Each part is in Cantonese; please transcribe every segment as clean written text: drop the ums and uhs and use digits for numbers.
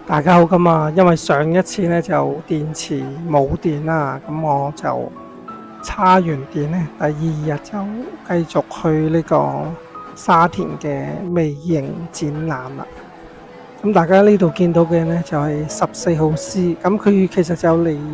大家好，咁啊，因為上一次咧就電池冇電啦，咁我就叉完電咧，第二日就繼續去呢個沙田嘅微型展覽啦。咁大家呢度見到嘅咧就係14號 C，咁佢其實就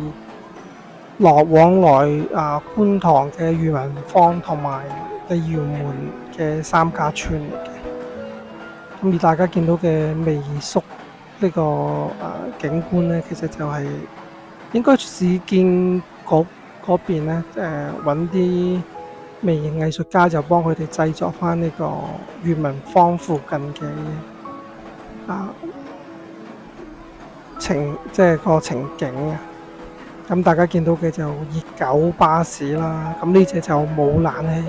往來觀塘嘅裕民坊同埋鯉魚門嘅3家村嚟嘅。咁而大家見到嘅微宿呢個景觀咧，其實就係應該市建局嗰邊咧揾啲微型藝術家，就幫佢哋製作翻呢個裕民坊附近嘅即係個情景啊。咁大家見到嘅就熱狗巴士啦，咁呢隻就冇冷氣。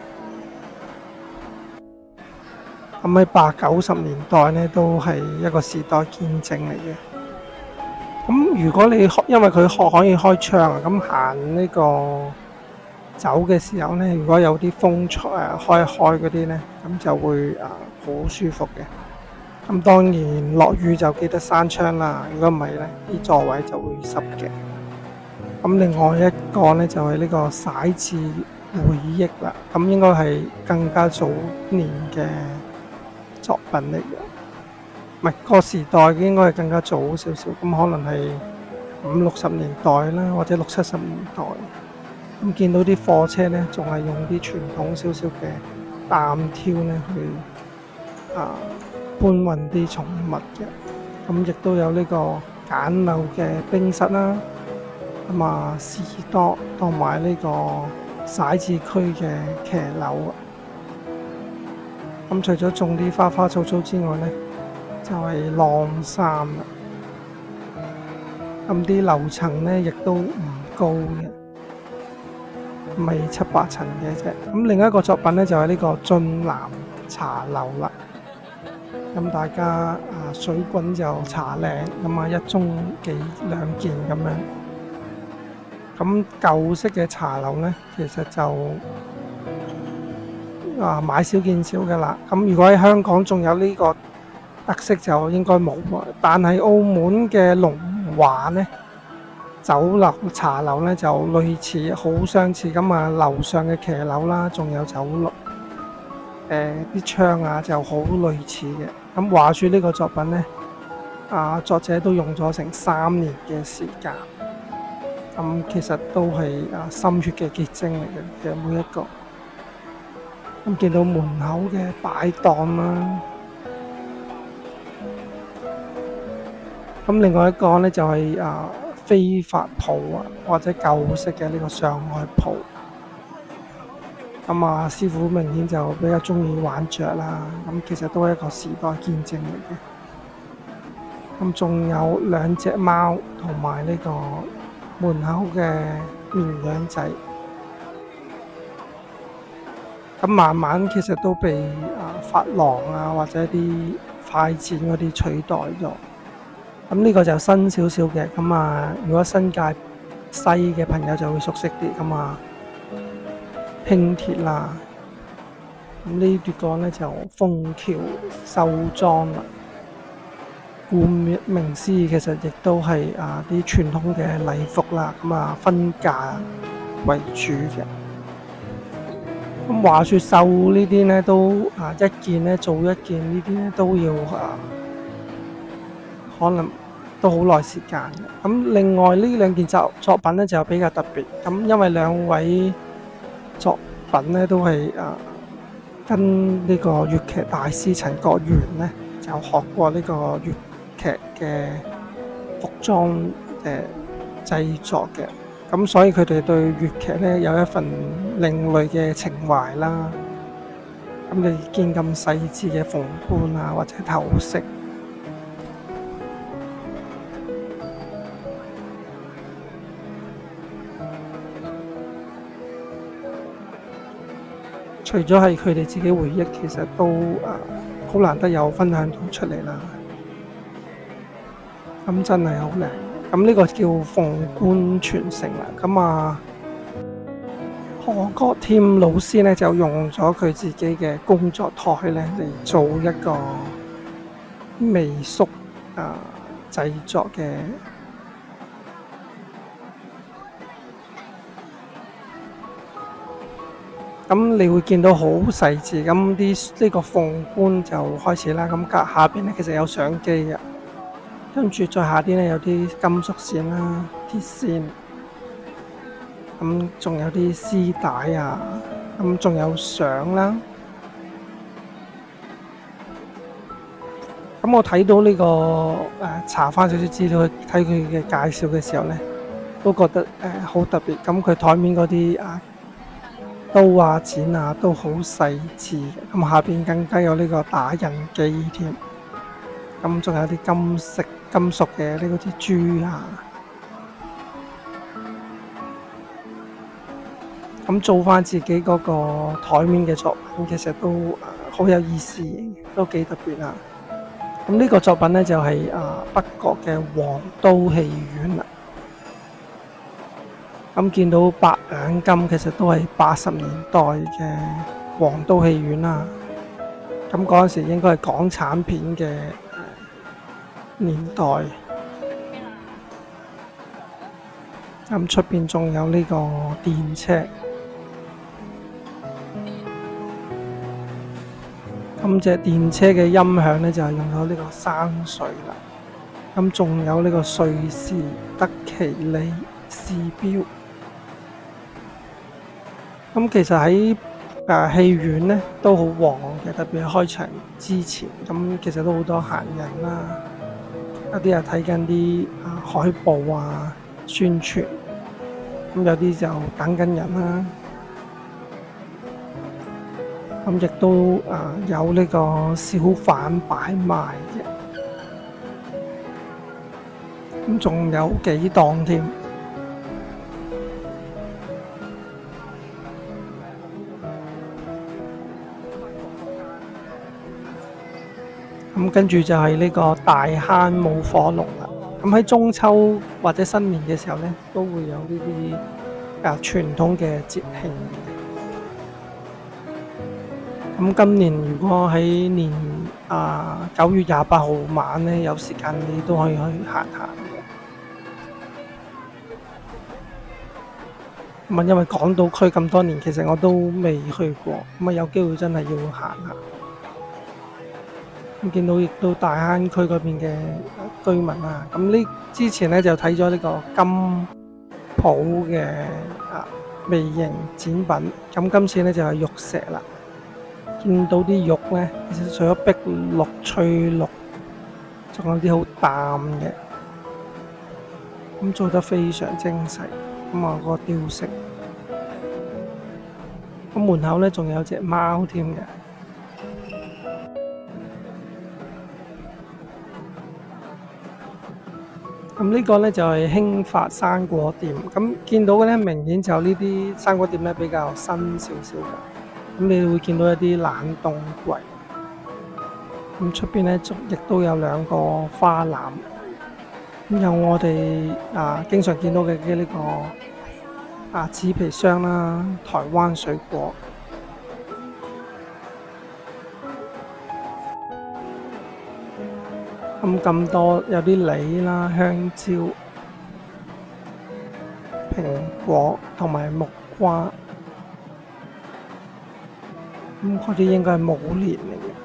咁喺80、90年代咧，都係一個時代見證嚟嘅。咁如果你因為佢可以開窗啊，咁行呢個走嘅時候咧，如果有啲風開一開嗰啲咧，咁就會好舒服嘅。咁當然落雨就記得閂窗啦，如果唔係咧，啲座位就會濕嘅。咁另外一個咧就係呢個徙置回憶啦，咁應該係更加早年嘅作品嚟嘅，唔係個時代應該係更加早少少，咁可能係50、60年代啦，或者60、70年代。咁見到啲貨車咧，仲係用啲傳統少少嘅擔挑咧去搬運啲寵物嘅。咁亦都有呢個簡陋嘅冰室啦，士多同埋呢個徙置區嘅騎樓。咁除咗種啲花花草草之外咧，就係晾衫啦。咁啲樓層咧亦都唔高嘅，咪7、8層嘅啫。咁另一個作品咧就係呢個俊南茶樓啦。咁大家水滾就茶靚，咁一盅2件咁樣。咁舊式嘅茶樓咧，其實就買少見少嘅啦。咁如果喺香港仲有呢個特色，就應該冇。但係澳門嘅龍華咧，酒樓茶樓咧就類似，好相似。咁樓上嘅騎樓啦，仲有酒樓啲窗就好類似嘅。咁話說呢個作品咧，作者都用咗成3年嘅時間。咁其實都係心血嘅結晶嚟嘅每一個。咁見到門口嘅擺檔啦。咁另外一個咧就係非法鋪或者舊式嘅呢個上海鋪。咁師傅明顯就比較中意玩雀啦。咁其實都係一個時代見證嚟嘅。咁仲有2隻貓同埋呢個門口嘅綿羊仔。咁慢慢其實都被髮廊或者啲快剪嗰啲取代咗。咁呢個就新少少嘅。咁如果新界西嘅朋友就會熟悉啲。咁輕鐵啦。咁呢個咧就鳳橋繡莊啦。顧名思義，其實亦都係啲傳統嘅禮服啦。分價為主嘅。咁話說繡呢啲咧都一件咧做一件，呢啲咧都要可能都好耐時間嘅。咁另外呢2件作品咧就比較特別。咁因為2位作品咧都係跟呢個粵劇大師陳國元咧就學過呢個粵劇嘅服裝製作嘅。咁所以佢哋對粵劇咧有一份另類嘅情懷啦。咁你見咁細緻嘅縫般或者頭飾，除咗係佢哋自己回憶，其實都好難得有分享到出嚟啦。咁真係好靚。咁呢個叫鳳冠傳承啦。何國添老師咧就用咗佢自己嘅工作台咧嚟做一個微縮製作嘅。咁你會見到好細緻，咁呢個鳳冠就開始啦。咁下邊咧其實有相機嘅，跟住再下啲咧有啲金屬線啦、鐵線，咁仲有啲絲帶啊，咁仲有相啦。咁我睇到呢個查翻少少資料去睇佢嘅介紹嘅時候咧，都覺得好特別。咁佢台面嗰啲刀啊、剪啊都好細緻嘅，咁下邊更加有呢個打印機添，咁仲有啲金屬嘅呢嗰啲珠啊，咁做翻自己嗰個台面嘅作品，其實都好有意思，都幾特別啊！咁呢個作品呢，就係北角嘅皇都戲院啦。咁見到8兩金，其實都係80年代嘅皇都戲院啦。咁嗰陣時應該係港產片嘅年代。咁出邊仲有呢個電車。咁隻電車嘅音響呢，就係用咗呢個山水啦。咁仲有呢個瑞士德奇利士錶。咁其實喺戲院咧都好旺嘅，特別係開場之前，咁其實都好多閒人啦，有啲人睇緊啲海報啊、宣傳，咁有啲就等緊人啦，咁亦都有呢個小販擺賣嘅，咁仲有幾檔添。咁跟住就係呢個大坑舞火龍啦。咁喺中秋或者新年嘅時候呢，都會有呢啲傳統嘅節慶嘅。咁今年如果喺年9月28號晚呢，有時間你都可以去行行嘅。咁因為港島區咁多年，其實我都未去過，咁有機會真係要行下。咁見到亦都大坑區嗰邊嘅居民啊，咁之前咧就睇咗呢個金鋪嘅微型展品，咁今次咧就係玉石啦。見到啲玉咧，其實除咗碧綠、翠綠，仲有啲好淡嘅，咁做得非常精細。咁啊個雕飾，咁門口咧仲有隻貓添嘅。咁呢個呢，就係興發生果店，咁見到嘅呢，明顯就呢啲生果店呢比較新少少嘅，咁你會見到一啲冷凍櫃，咁出邊呢，亦都有2個花籃，咁有我哋經常見到嘅呢個紙皮箱啦，台灣水果。咁多有啲梨啦、香蕉、蘋果同埋木瓜，咁嗰啲應該係冇年嚟嘅。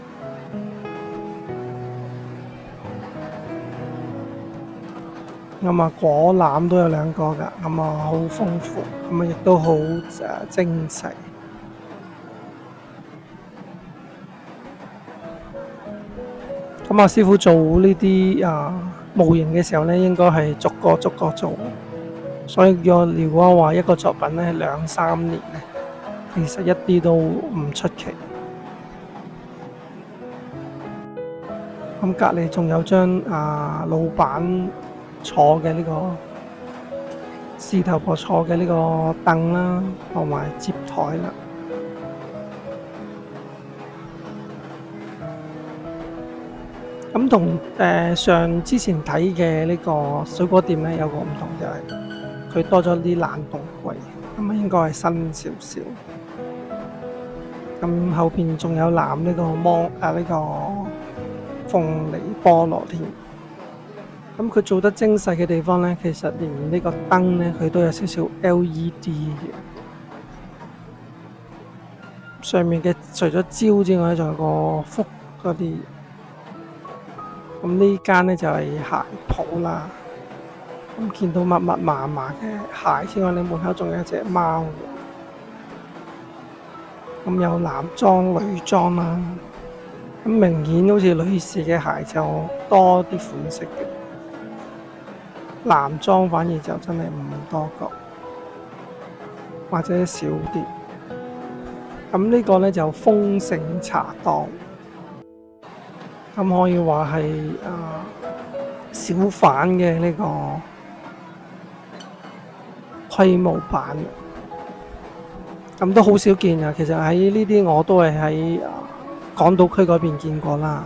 咁果籃都有2個㗎，咁好豐富，咁亦都好精細。咁師傅做呢啲模型嘅時候咧，應該係逐個做，所以如果話一個作品咧2-3年咧，其實一啲都唔出奇。咁隔離仲有張老闆坐嘅呢個事頭婆坐嘅呢個凳啦，同埋接台啦。咁同之前睇嘅呢個水果店咧有個唔同，就係佢多咗啲冷凍櫃，咁應該係新少少。咁後邊仲有攬呢個鳳梨菠蘿添。 咁佢做得精細嘅地方咧，其實連呢個燈咧，佢都有少少 LED 嘅。上面嘅除咗焦之外，仲有個福嗰啲。咁呢間咧就係鞋鋪啦。咁見到密密麻麻嘅鞋之外，你門口仲有一隻貓。咁有男裝、女裝啦。咁明顯好似女士嘅鞋就多啲款式嘅，男裝反而就真係唔多個，或者少啲。咁呢個咧就豐盛茶檔，咁可以話係小販嘅呢個規模版，咁都好少見啊。其實喺呢啲我都係喺港島區嗰邊見過啦。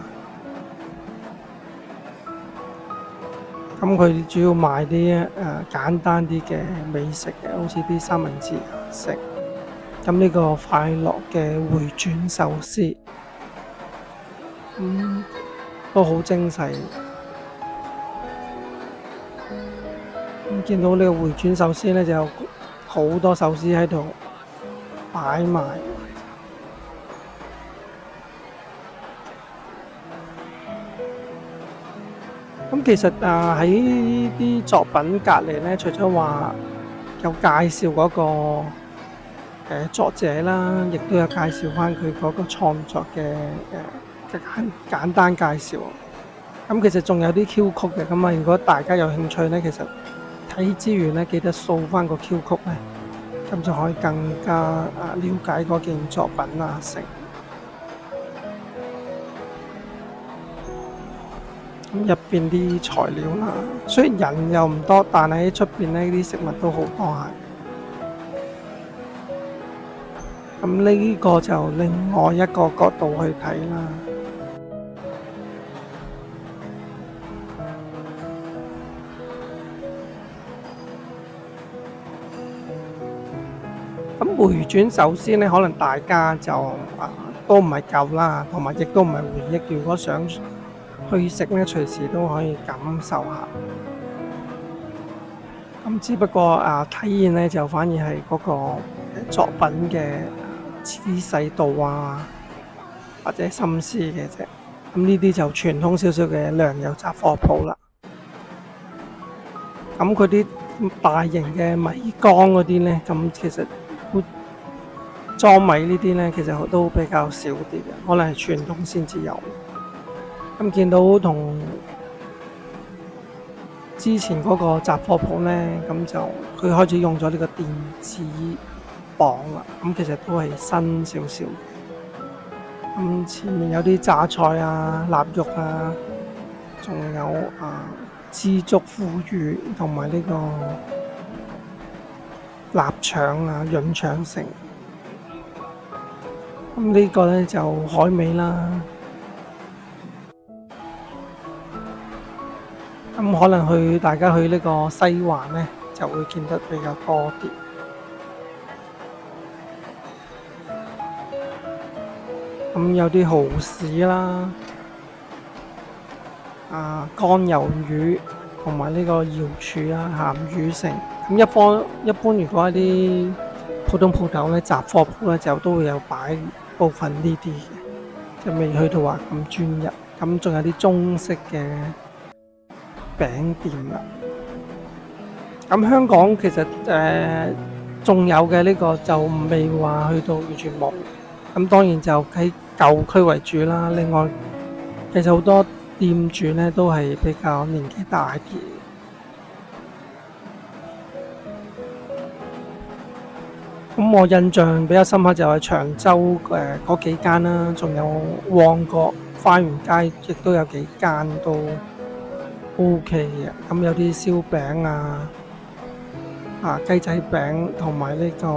咁佢主要賣啲簡單啲嘅美食嘅，好似啲三文治食。咁呢個快樂嘅回轉壽司，都好精細。見到呢個回轉壽司咧，就有好多壽司喺度擺埋。咁其實喺啲作品隔離咧，除咗話有介紹嗰個作者啦，亦都有介紹翻佢嗰個創作嘅簡單介紹。咁其實仲有啲 Q 曲嘅，咁啊如果大家有興趣咧，其實睇之餘咧，記得掃翻個 Q 曲咧，咁就可以更加了解嗰件作品啊成。咁入邊啲材料啦，雖然人又唔多，但係喺出邊呢啲食物都好多下。咁呢個就另外一個角度去睇啦。咁回轉壽司呢，可能大家就都唔係夠啦，同埋亦都唔係回憶。如果想去食呢，隨時都可以感受下。咁只不過體驗呢，就反而係嗰個作品嘅仔細度啊，或者心思嘅啫。咁呢啲就傳統少少嘅糧油雜貨鋪啦。咁佢啲大型嘅米缸嗰啲呢，咁其實裝米呢啲呢，其實都比較少啲嘅，可能係傳統先至有。咁見到同之前嗰個雜貨鋪呢，咁就佢開始用咗呢個電子磅啦。咁其實都係新少少。咁前面有啲榨菜啊、臘肉啊，仲有枝竹腐乳同埋呢個臘腸啊、潤腸城。咁呢個呢，就海味啦。咁可能大家去呢個西環呢，就會見得比較多啲。咁有啲蠔豉啦，乾魷魚同埋呢個瑤柱啊、鹹魚城。咁一般如果一啲普通鋪頭呢，雜貨鋪呢，就都會有擺部分呢啲嘅，就未去到話咁專一。咁仲有啲中式嘅餅店啦。咁香港其實仲有嘅呢個就未話去到完全冇。咁當然就喺舊區為主啦。另外其實好多店主呢都係比較年紀大啲。咁我印象比較深刻就係長洲嗰幾間啦，仲有旺角花園街亦都有幾間都 OK 嘅。咁有啲燒餅雞仔餅同埋呢個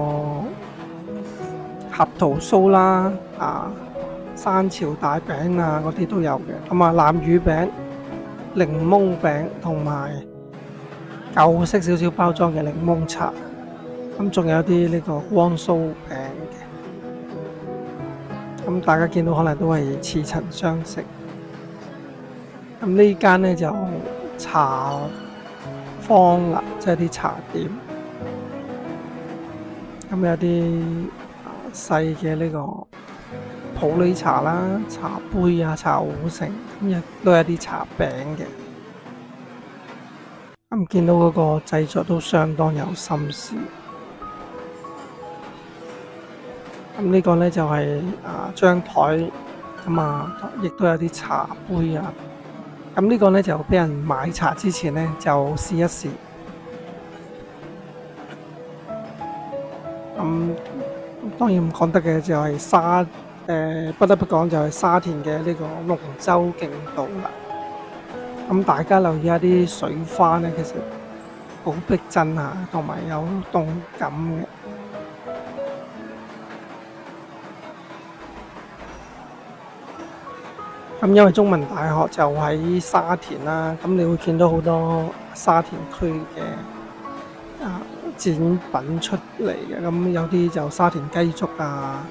合桃酥啦，山潮大餅嗰啲都有嘅。咁南乳餅、檸檬餅同埋舊式少少包裝嘅檸檬茶。咁仲有啲呢個光酥餅嘅。咁大家見到可能都係似曾相識。咁呢間呢就茶坊啦，即係啲茶店。咁有啲細嘅呢個普洱茶啦、茶杯啊、茶壺成，咁亦都有啲茶餅嘅。咁見到嗰個製作都相當有心思。咁呢個呢，就係張台，咁亦都有啲茶杯啊。咁呢個呢，就俾人買茶之前呢，就試一試。當然唔講得嘅就係不得不講就係沙田嘅呢個龍舟競渡啦。咁大家留意下啲水花呢，其實好逼真啊，同埋有動感嘅。咁因為中文大學就喺沙田啦，咁你會見到好多沙田區嘅展品出嚟嘅，咁有啲就沙田雞粥啊，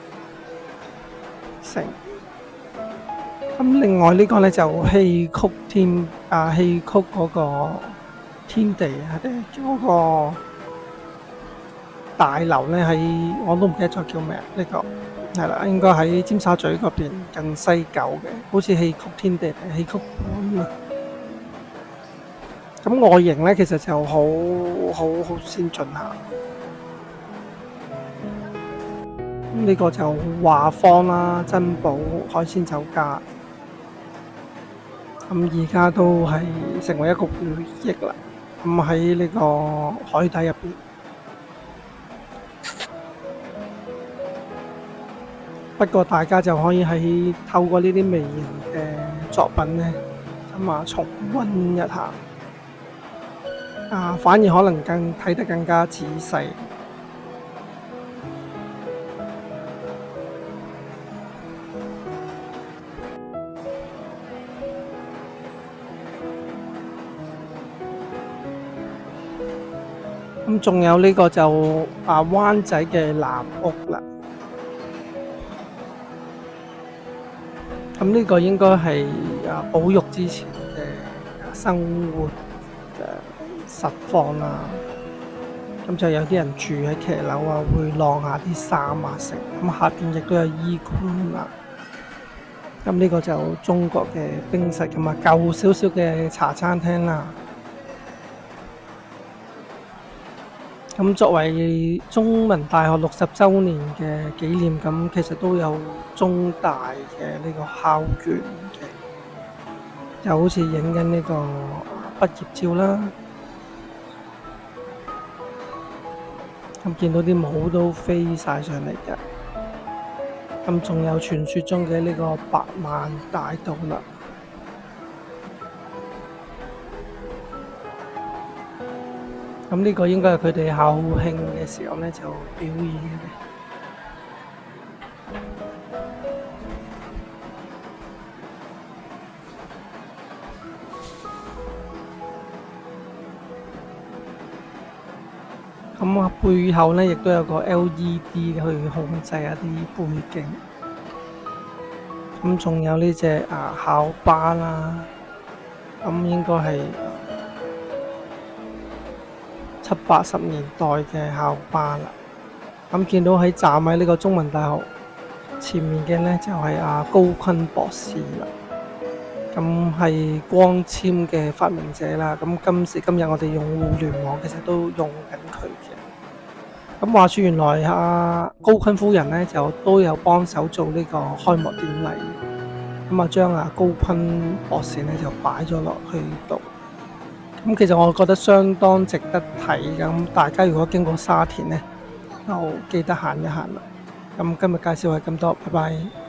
成。咁另外呢個呢，就戲曲嗰個天地嗰個大樓呢，我都唔記得咗叫咩，呢個係啦，應該喺尖沙咀嗰邊近西九嘅，好似戲曲天地定戲曲館啊。咁外形呢，其實就好先進下。呢個就華芳啦、珍寶海鮮酒家。咁而家都係成為一個回憶啦。咁喺呢個海底入邊，不過大家就可以透過呢啲微型嘅作品呢，重溫一下。反而可能睇得更加仔細。咁仲有呢個就灣仔嘅藍屋啦。咁呢個應該係保育之前嘅生活實況啦。咁就有啲人住喺騎樓啊，會晾下啲衫啊成。咁下邊亦都有衣冠啦。咁呢個就中國嘅冰室咁舊少少嘅茶餐廳啦。咁作為中文大學60週年嘅紀念，咁其實都有中大嘅呢個校園嘅，就好似影緊呢個畢業照啦。咁見到啲帽都飛晒上嚟嘅。咁仲有傳說中嘅呢個百萬大道啦。咁呢個應該係佢哋校慶嘅時候呢，就表演嘅。咁背後呢，亦都有個 LED 去控制一啲背景。咁仲有呢隻校巴啦，咁應該係70、80年代嘅校巴啦。咁見到喺站喺呢個中文大學前面嘅呢，就係高錕博士啦。咁係光纖嘅發明者啦。咁今時今日我哋用互聯網，其實都用緊佢嘅。咁話說原來高錕夫人呢，就都有幫手做呢個開幕典禮。咁將高錕博士呢，就擺咗落去度。咁其實我覺得相當值得睇。咁大家如果經過沙田呢，就記得行一行啦。咁今日介紹係咁多，拜拜。